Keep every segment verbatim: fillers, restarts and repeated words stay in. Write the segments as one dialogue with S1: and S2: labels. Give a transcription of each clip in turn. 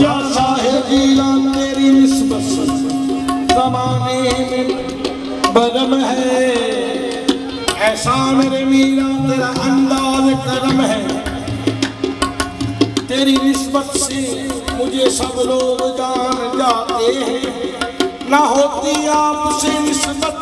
S1: या साहिब जीलान तेरी निस्बत ज़माने में बरम है, ऐसा मेरे मीरा तेरा अंदाज करम है। तेरी निस्बत से मुझे सब लोग जान जाते हैं, ना होती आपसे निस्बत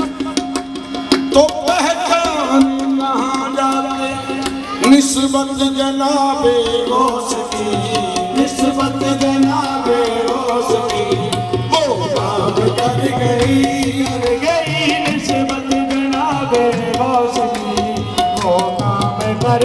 S1: तो पहचान कहाँ जाते। निस्बत जनाबे गौस की, निस्बत जनाबे गौस की वो काम कर गई, कर गई। निस्बत जनाबे गौस की वो काम कर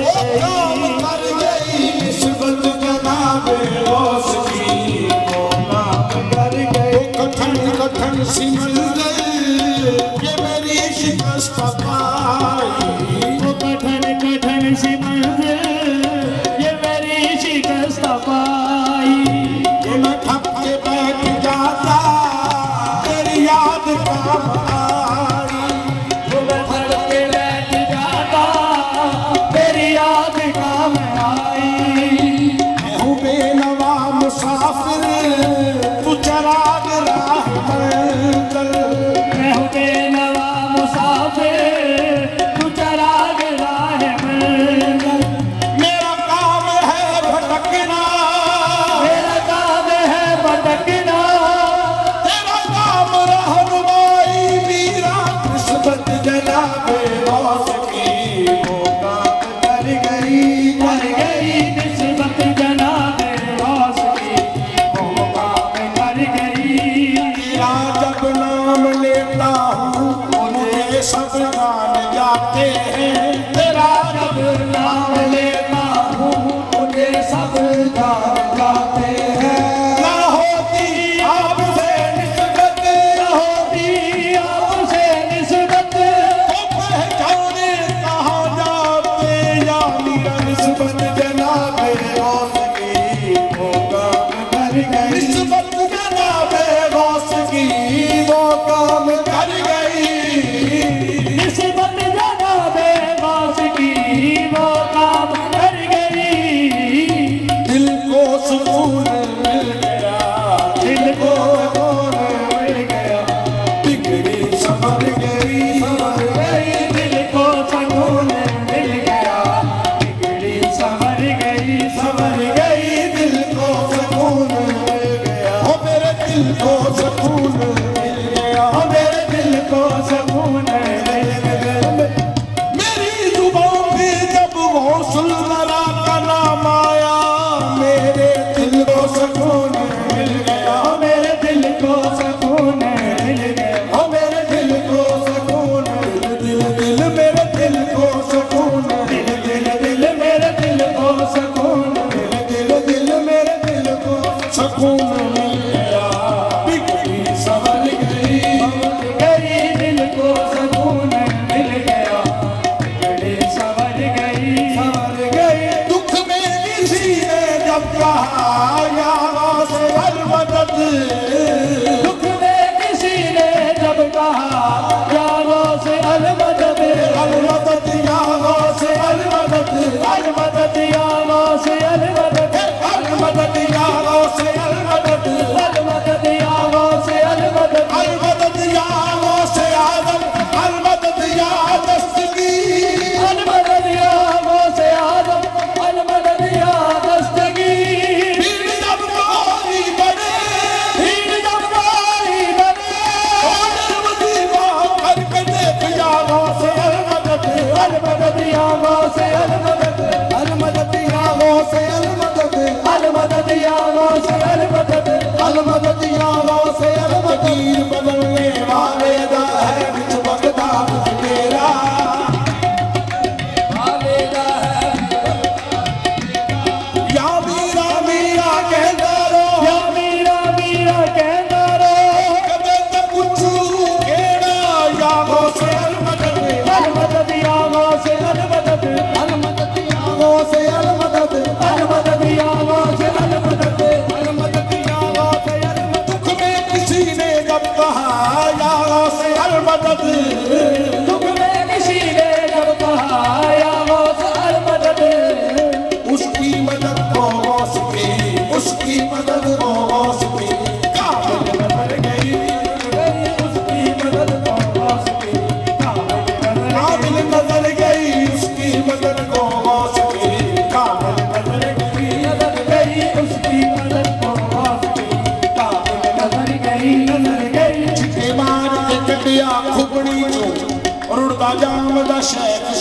S1: गई, निस्बत जनाबे गौस की वो काम कर गई। कठिन कठिन सी मंजिल ये मेरी शिकस्त पाई, वो कठिन कठिन सी मंजिल ये मेरी शिकस्त पाई। ये मैं थक के बैठ जाता तेरी याद काम आई, वो मैं थक के बैठ जाता तेरी याद काम आई। मैं हूँ बेनवा मुसाफिर तू चराग राह मंजिल, मैं हूँ बेनवा मुसाफिर तू चराग राह मंजिल। मेरा काम है भटकना, मेरा काम है भटकना, तेरा काम रहनुमाई मीरा। निस्बत जनाबे गौस की वो काम कर गई, कर गई। निस्बत जनाबे गौस की वो काम कर गई। तेरा जब नाम लेता हूँ मुझे सब जान जाते हैं, तेरा जब नाम लेता हूँ मुझे सब जान जाते हैं। ना होती आपसे निस्बत, ना होती आपसे निस्बत तो पहचाने कहाँ जाते या मीरा। निस्बत जनाबे गौस की वो काम कर गई, निस्बत जनाबे गौस की वो काम कर गई। निस्बत जनाबे गौस की वो काम कर गई। दिल को सुकून मिल गया, दिल को सुकून मिल गया, बिगड़ी संभल गई, संभल गई। दिल को सुकून मिल गया, बिगड़ी संभल गई, संभल गई। दिल को सुकून मिल गया, हो मेरे दिल को सुकून मिल गया, हो मेरे दिल को सुकून मिल गया। मेरी जुबान पे जब गौसल वरा का नाम आया, मेरे दिल को सुकून मिल गया, हो मेरे दिल को सुकून मिल गया, हो मेरे दिल को सुकून। दिल दिल मेरे दिल को सुकून, दिल दिल दिल मेरे दिल को सुकून, दिल दिल दिल मेरे दिल को सुकून मिल गया, बिगड़ी संभल गई, संभल गई। दिल को सुकून मिल गया, बिगड़ी संभल गई, संभल गई। दुख में किसी ने जब कहा या से हर मदद, दुख में किसी ने जब कहा या से हर मदद, हर मदद या से हर मदद, हर मदद या से हर मदद, हर मदद या से हर मदद, हर मदद या से हर मदद, हर मदद या से आदम, हर मदद या दस्तगीर, हर मदद या से आदम, हर मदद या दस्तगीर। भीड़ जब भारी बने, भीड़ जब भारी बने, और वजीफा करके देख या से हर मदद, हर मदद या से हर मदद, हर मदद या से हर मदद।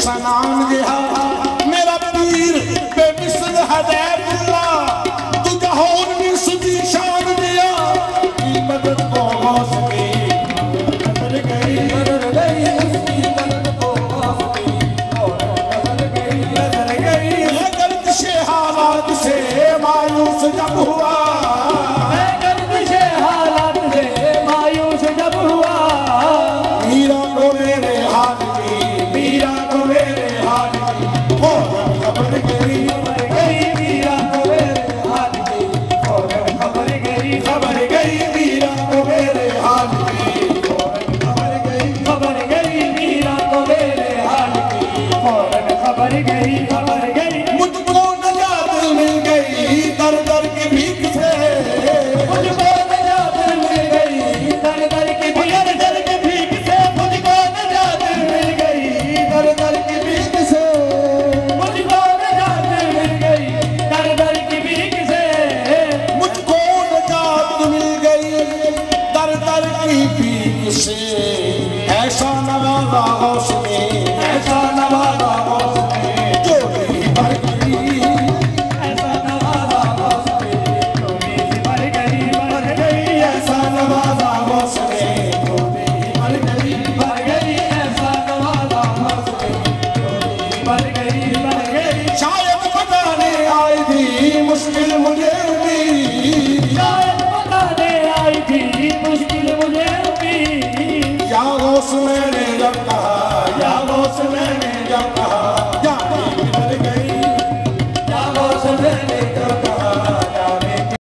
S1: सनान दिया मेरा पीर बेमिसल हदैबुल्ला तू जहान में सुधी शान दिया की मदद को हो सके नजर गई नजर गई उसकी मदद को हो सके और नजर गई नजर गई गर्दिश हालात से मायूस जब हुआ गर्दिश हालात से मायूस जब हुआ मीरा को मेरे हाल की मीरा को मेरे हाल की फौरन खबर गई खबर गई मीरा को मेरे हाल की फौरन खबर गई खबर गई मीरा को मेरे हाल की फौरन खबर गई खबर गई मीरा को मेरे हाल की फौरन खबर गई खबर गई मुझको नजात मिल गई दर दर की